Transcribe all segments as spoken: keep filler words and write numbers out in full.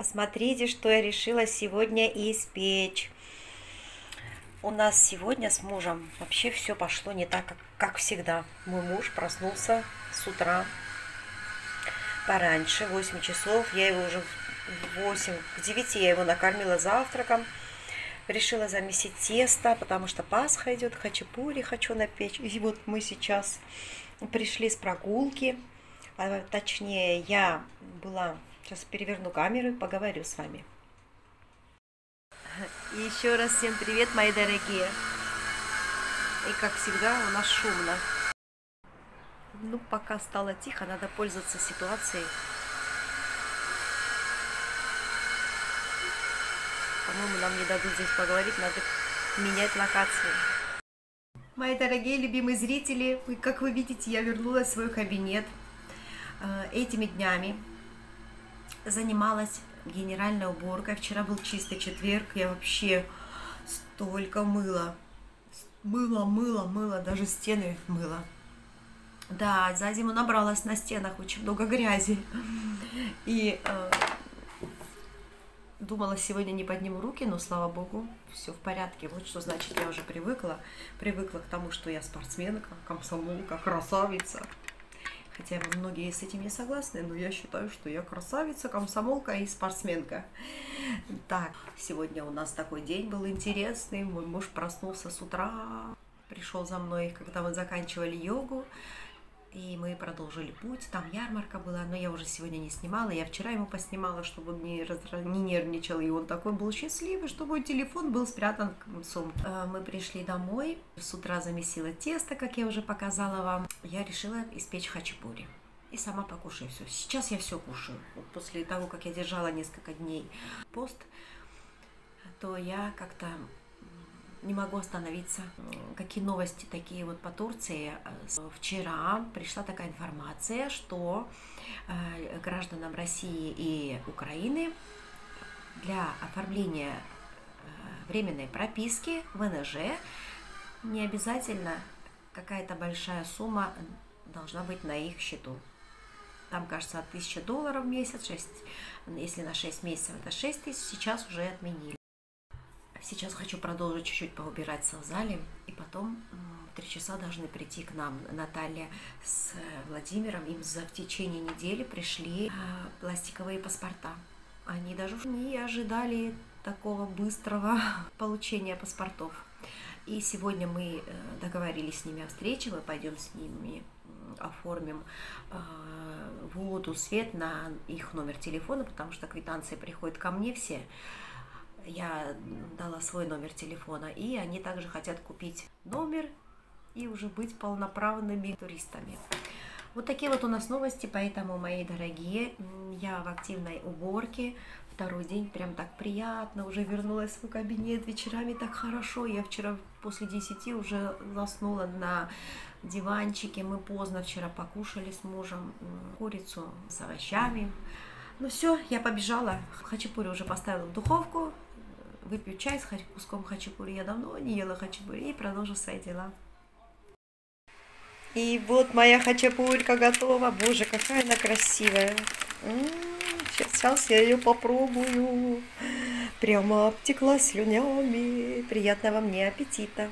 Посмотрите, что я решила сегодня испечь. У нас сегодня с мужем вообще все пошло не так, как, как всегда. Мой муж проснулся с утра пораньше, в восемь часов. Я его уже в восемь, к девяти я его накормила завтраком. Решила замесить тесто, потому что Пасха идет, хачапури хочу напечь. И вот мы сейчас пришли с прогулки. А, точнее, я была... Сейчас переверну камеру и поговорю с вами. И еще раз всем привет, мои дорогие. И как всегда у нас шумно. Ну, пока стало тихо, надо пользоваться ситуацией. По-моему, нам не дадут здесь поговорить, надо менять локацию. Мои дорогие любимые зрители, как вы видите, я вернулась в свой кабинет. Этими днями занималась генеральной уборкой. Вчера был чистый четверг, я вообще столько мыла. Мыла, мыла, мыла, даже стены мыла. Да, за зиму набралась на стенах очень много грязи. И э, думала, сегодня не подниму руки, но, слава богу, все в порядке. Вот что значит, я уже привыкла. Привыкла к тому, что я спортсменка, комсомолка, красавица. Хотя многие с этим не согласны, но я считаю, что я красавица, комсомолка и спортсменка. Так, сегодня у нас такой день был интересный. Мой муж проснулся с утра, пришел за мной, когда мы заканчивали йогу. И мы продолжили путь, там ярмарка была, но я уже сегодня не снимала, я вчера ему поснимала, чтобы он не, раздра... не нервничал, и он такой был счастливый, что мой телефон был спрятан в сумке. Мы пришли домой, с утра замесила тесто, как я уже показала вам, я решила испечь хачапури. И сама покушаю все. Сейчас я все кушаю. Вот после того, как я держала несколько дней пост, то я как-то не могу остановиться. Какие новости такие вот по Турции? Вчера пришла такая информация, что гражданам России и Украины для оформления временной прописки в эн жэ не обязательно какая-то большая сумма должна быть на их счету. Там, кажется, от тысячи долларов в месяц, шесть, если на шесть месяцев это шесть тысяч, сейчас уже отменили. Сейчас хочу продолжить чуть-чуть поубираться в зале, и потом в три часа должны прийти к нам Наталья с Владимиром. Им за в течение недели пришли пластиковые паспорта. Они даже не ожидали такого быстрого получения паспортов. И сегодня мы договорились с ними о встрече, мы пойдем с ними оформим воду, свет на их номер телефона, потому что квитанции приходят ко мне все. Я дала свой номер телефона, и они также хотят купить номер и уже быть полноправными туристами. Вот такие вот у нас новости, поэтому, мои дорогие, я в активной уборке. Второй день прям так приятно, уже вернулась в свой кабинет, вечерами так хорошо. Я вчера после десяти уже заснула на диванчике, мы поздно вчера покушали с мужем курицу с овощами. Ну все, я побежала, хачапури уже поставила в духовку. Выпью чай с куском хачапури. Я давно не ела хачапури и продолжу свои дела. И вот моя хачапурька готова. Боже, какая она красивая. М-м, сейчас я ее попробую. Прямо обтекла слюнями. Приятного мне аппетита.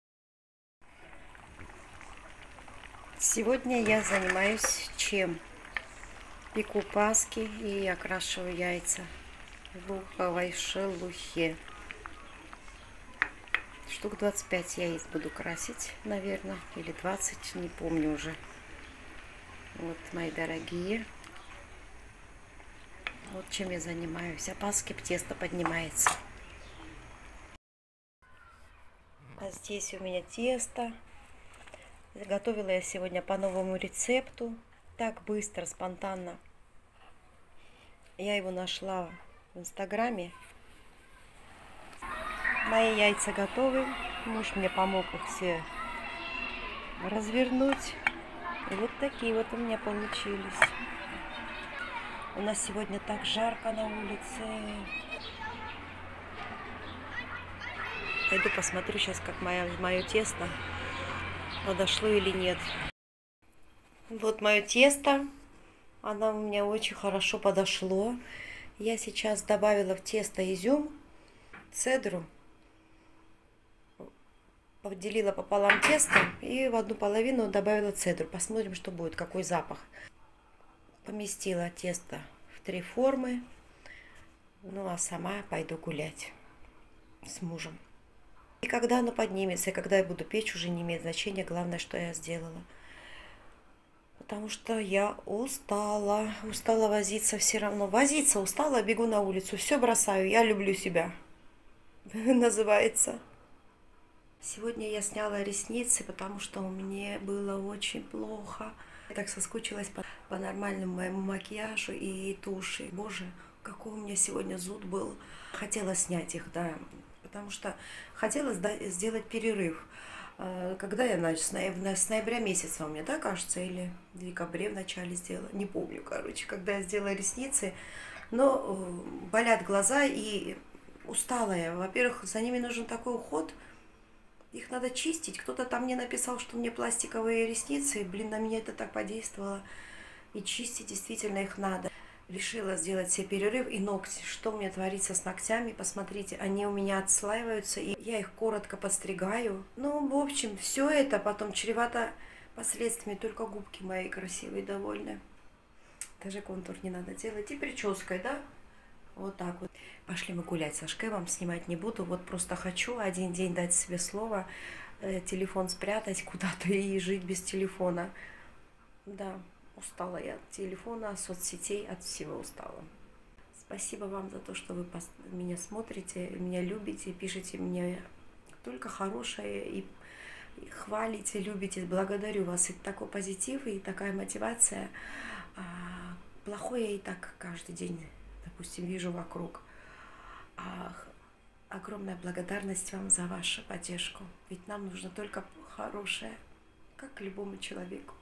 Сегодня я занимаюсь чем? Пеку паски и окрашиваю яйца в луковой шелухе. Штук двадцать пять яиц буду красить, наверное, или двадцать, не помню уже. Вот, мои дорогие. Вот чем я занимаюсь. А паски тесто поднимается. А здесь у меня тесто. Готовила я сегодня по новому рецепту. Так быстро, спонтанно. Я его нашла в Инстаграме. Мои яйца готовы. Муж мне помог их все развернуть. И вот такие вот у меня получились. У нас сегодня так жарко на улице. Пойду посмотрю сейчас, как мое, мое тесто подошло или нет. Вот мое тесто. Оно у меня очень хорошо подошло. Я сейчас добавила в тесто изюм, цедру, поделила пополам тесто и в одну половину добавила цедру. Посмотрим, что будет, какой запах. Поместила тесто в три формы. Ну, а сама пойду гулять с мужем. И когда оно поднимется, и когда я буду печь, уже не имеет значения. Главное, что я сделала. Потому что я устала. Устала возиться все равно. Возиться устала, бегу на улицу. Все бросаю. Я люблю себя. Называется. Сегодня я сняла ресницы, потому что мне было очень плохо. Я так соскучилась по, по нормальному моему макияжу и туши. Боже, какой у меня сегодня зуд был. Хотела снять их, да, потому что хотела сделать перерыв. Когда я начала? С ноября месяца у меня, да, кажется, или в декабре в начале сделала. Не помню, короче, когда я сделала ресницы. Но болят глаза и устала я. Во-первых, за ними нужен такой уход. Их надо чистить. Кто-то там мне написал, что у меня пластиковые ресницы. Блин, на меня это так подействовало. И чистить действительно их надо. Решила сделать себе перерыв. И ногти. Что у меня творится с ногтями? Посмотрите, они у меня отслаиваются. И я их коротко подстригаю. Ну, в общем, все это потом чревато последствиями. Только губки мои красивые, довольны. Даже контур не надо делать. И прической, да? Вот так вот. Пошли мы гулять со Шкевом, снимать не буду. Вот просто хочу один день дать себе слово, э, телефон спрятать куда-то и жить без телефона. Да, устала я от телефона, от соцсетей, от всего устала. Спасибо вам за то, что вы меня смотрите, меня любите, пишите мне только хорошее и, и хвалите, любите. Благодарю вас. Это такой позитив и такая мотивация. А, плохое я и так каждый день, допустим, вижу вокруг. А, огромная благодарность вам за вашу поддержку. Ведь нам нужно только хорошее, как любому человеку.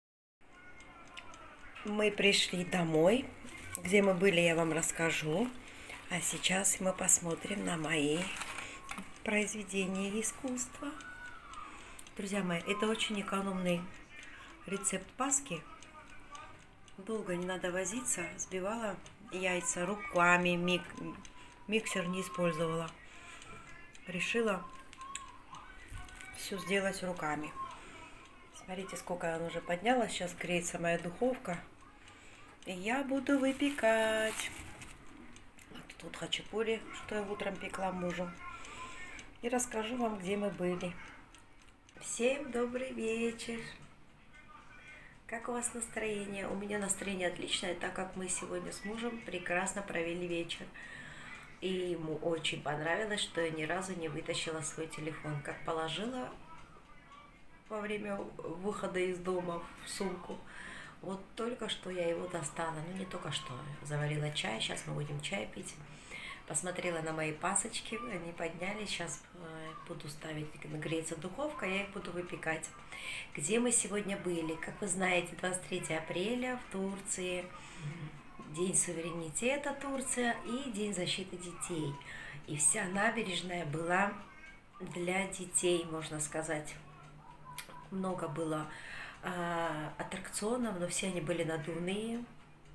Мы пришли домой. Где мы были, я вам расскажу. А сейчас мы посмотрим на мои произведения искусства. Друзья мои, это очень экономный рецепт паски. Долго не надо возиться. Взбивала яйца руками, мик... миксер не использовала. Решила все сделать руками. Смотрите, сколько она уже поднялась. Сейчас греется моя духовка. И я буду выпекать. Вот тут хачапури, что я утром пекла мужу. И расскажу вам, где мы были. Всем добрый вечер. Как у вас настроение? У меня настроение отличное, так как мы сегодня с мужем прекрасно провели вечер. И ему очень понравилось, что я ни разу не вытащила свой телефон. Как положила во время выхода из дома в сумку. Вот только что я его достала. Ну, не только что. Заварила чай. Сейчас мы будем чай пить. Посмотрела на мои пасочки. Они поднялись. Сейчас буду ставить, греется духовка. Я их буду выпекать. Где мы сегодня были? Как вы знаете, двадцать третьего апреля в Турции. День суверенитета Турция и День защиты детей. И вся набережная была для детей, можно сказать. Много было а, аттракционов, но все они были надувные.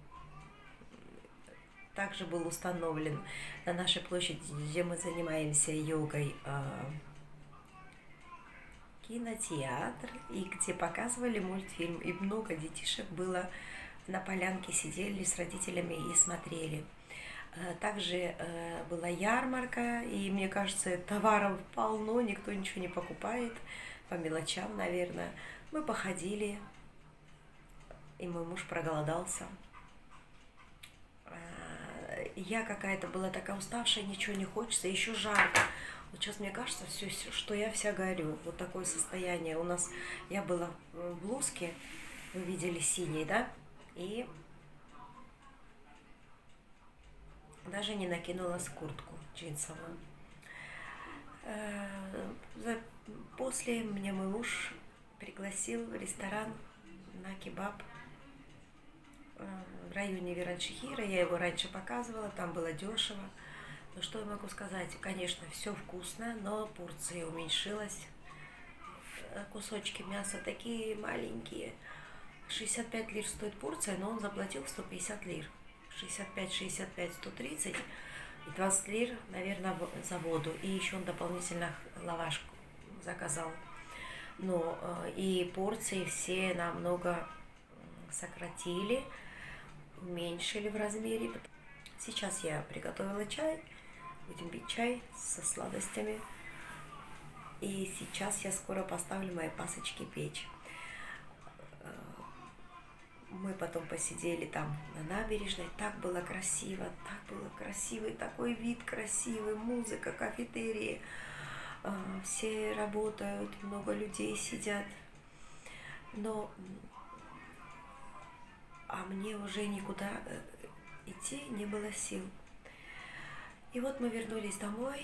Также был установлен на нашей площади, где мы занимаемся йогой, а, кинотеатр, и где показывали мультфильм. И много детишек было на полянке, сидели с родителями и смотрели. Также была ярмарка, и мне кажется, товаров полно, никто ничего не покупает, по мелочам, наверное. Мы походили, и мой муж проголодался. Я какая-то была такая уставшая, ничего не хочется, еще жарко. Вот сейчас мне кажется, все, что я вся горю. Вот такое состояние. У нас, я была в блузке, вы видели, синей, да? И даже не накинулась куртку джинсовую. После меня мой муж пригласил в ресторан на кебаб в районе Вираншихира. Я его раньше показывала, там было дешево. Но что я могу сказать? Конечно, все вкусно, но порция уменьшилась. Кусочки мяса такие маленькие. шестьдесят пять лир стоит порция, но он заплатил сто пятьдесят лир. шестьдесят пять шестьдесят пять сто тридцать и двадцать лир, наверное, за воду. И еще он дополнительно лаваш заказал. Но и порции все намного сократили, уменьшили в размере. Сейчас я приготовила чай. Будем пить чай со сладостями. И сейчас я скоро поставлю мои пасочки печь. Мы потом посидели там на набережной. Так было красиво, так было красивый, такой вид красивый, музыка, кафетерии. Все работают, много людей сидят. Но а мне уже никуда идти не было сил. И вот мы вернулись домой,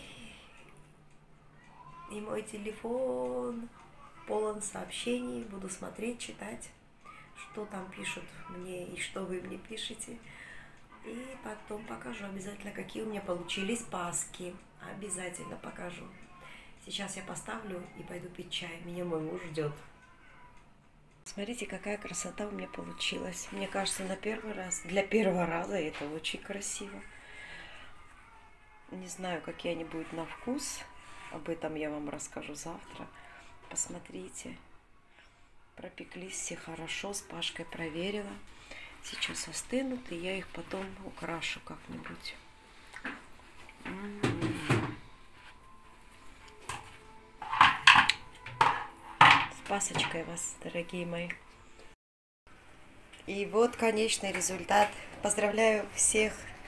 и мой телефон полон сообщений. Буду смотреть, читать, что там пишут мне и что вы мне пишете. И потом покажу обязательно, какие у меня получились паски. Обязательно покажу. Сейчас я поставлю и пойду пить чай. Меня мой муж ждет. Смотрите, какая красота у меня получилась. Мне кажется, на первый раз, для первого раза это очень красиво. Не знаю, какие они будут на вкус. Об этом я вам расскажу завтра. Посмотрите. Пропеклись все хорошо. С Пашкой проверила. Сейчас остынут, и я их потом украшу как-нибудь. С Пасочкой вас, дорогие мои. И вот конечный результат. Поздравляю всех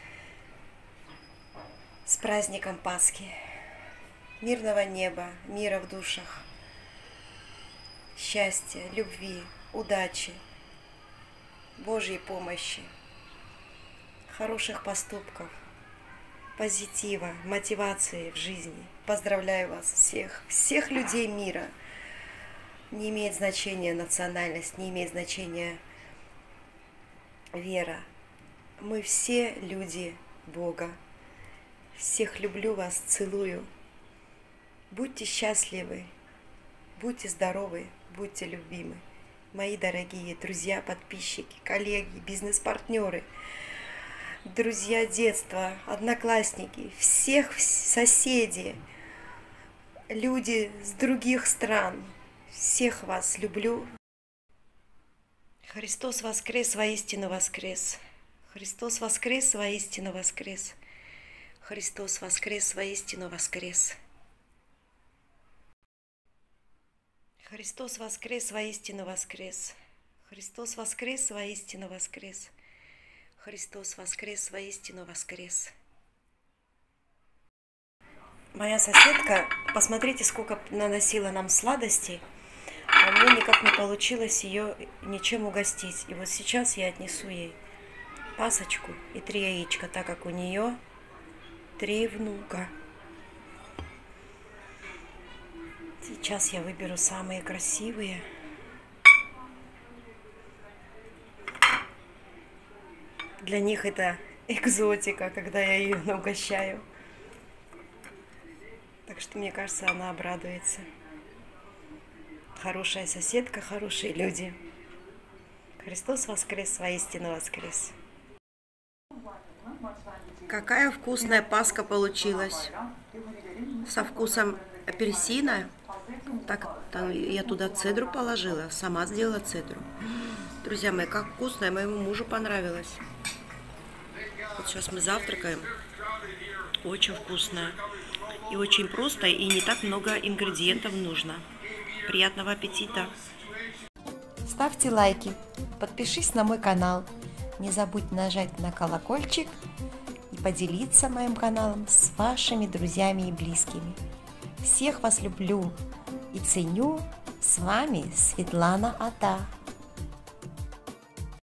с праздником Пасхи. Мирного неба, мира в душах, счастья, любви, удачи, Божьей помощи, хороших поступков, позитива, мотивации в жизни. Поздравляю вас всех, всех людей мира. Не имеет значения национальность, не имеет значения вера. Мы все люди Бога. Всех люблю вас, целую. Будьте счастливы, будьте здоровы, будьте любимы. Мои дорогие друзья, подписчики, коллеги, бизнес-партнеры, друзья детства, одноклассники, всех соседи, люди с других стран. Всех вас люблю. Христос воскрес, воистину воскрес. Христос воскрес, воистину воскрес. Христос воскрес, воистину воскрес. Христос воскрес, воистину воскрес. Христос воскрес, воистину воскрес. Христос воскрес, воистину воскрес. Моя соседка, посмотрите, сколько наносила нам сладостей, а мне никак не получилось ее ничем угостить. И вот сейчас я отнесу ей пасочку и три яичка, так как у нее три внука. Сейчас я выберу самые красивые. Для них это экзотика, когда я ее угощаю. Так что, мне кажется, она обрадуется. Хорошая соседка, хорошие люди. Христос воскрес, воистину воскрес. Какая вкусная паска получилась. Со вкусом апельсина. Так, там я туда цедру положила. Сама сделала цедру. Друзья мои, как вкусно. Моему мужу понравилось. Вот сейчас мы завтракаем. Очень вкусно. И очень просто, и не так много ингредиентов нужно. Приятного аппетита! Ставьте лайки, подпишись на мой канал. Не забудь нажать на колокольчик и поделиться моим каналом с вашими друзьями и близкими. Всех вас люблю и ценю. С вами Светлана Ата.